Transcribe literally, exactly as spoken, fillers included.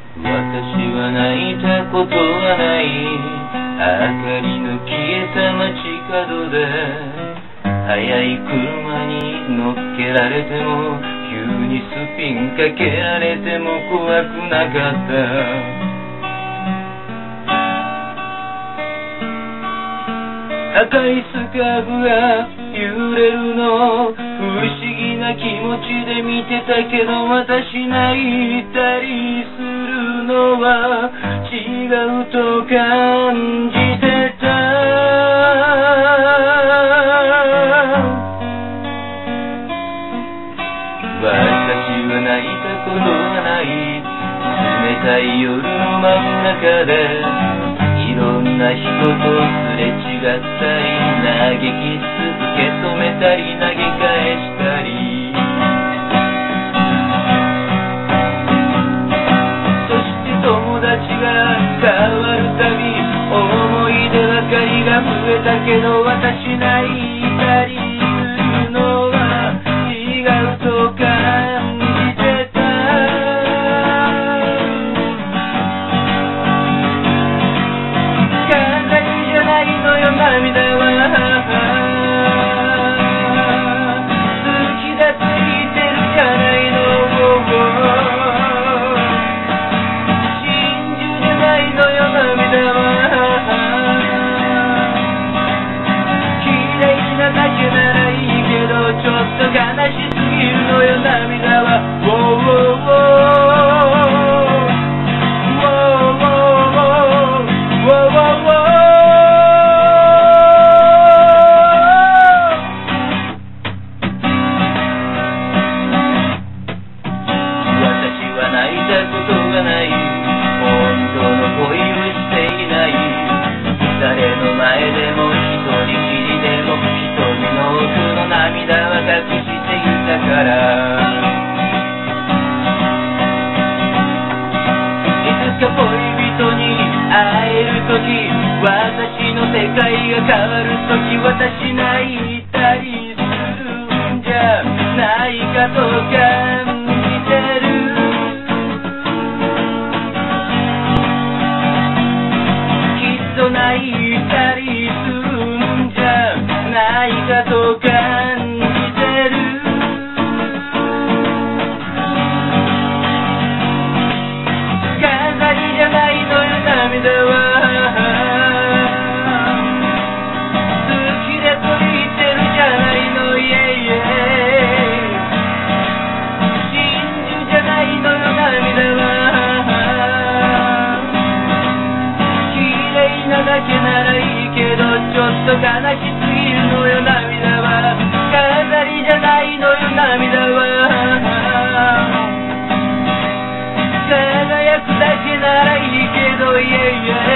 私は泣いたことはない。明かりの消えた街角で速い車に乗っけられても、急にスピンかけられても怖くなかった。赤いスカーフが揺れるの、不思議な気持ちで見てたけど、私泣いたりするのは違うと感じてた。私は泣いたことはない。冷たい夜の真ん中でいろんな人とすれ違ったり、嘆きす受け止めたり投げ返したり、そして友達が変わるたび思い出ばかりが増えたけど、私泣いたりするのは違うと感じてた。涙は好きがついてるじゃないの。真珠じゃないのよ涙は。綺麗なだけならいいけど、ちょっと悲しすぎるのよ涙は。ウォーウォーウォーウォーウォーウォーウォーウォー。誰の前でも一人きりでも瞳の奥の涙は隠していたから。いつか恋人に会えるとき、私の世界が変わるとき、私泣いたりするんじゃないかと感じてる。泣いたりするんじゃないかと感じてる。飾りじゃないのよ涙は。好きでと言ってるじゃないの。イエイエイ。真珠じゃないのよ涙は。だけならいいけど、ちょっと悲しすぎるのよ涙は。飾りじゃないのよ涙は。輝くだけならいいけど、イエイエイ。